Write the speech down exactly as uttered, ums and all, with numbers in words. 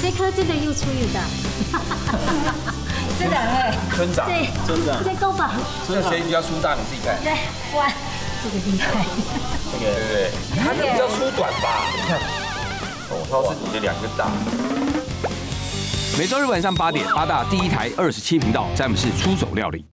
这颗真的又粗又大，真的哎。 村长， 真的，这够吧？ 这谁比较粗大？你自己看。 对，哇，这个厉害。 这个对不对？他这比较粗短吧？你看，哦，他是你的两个大。 每周日晚上八点，八大第一台二十七频道，詹姆士出手料理。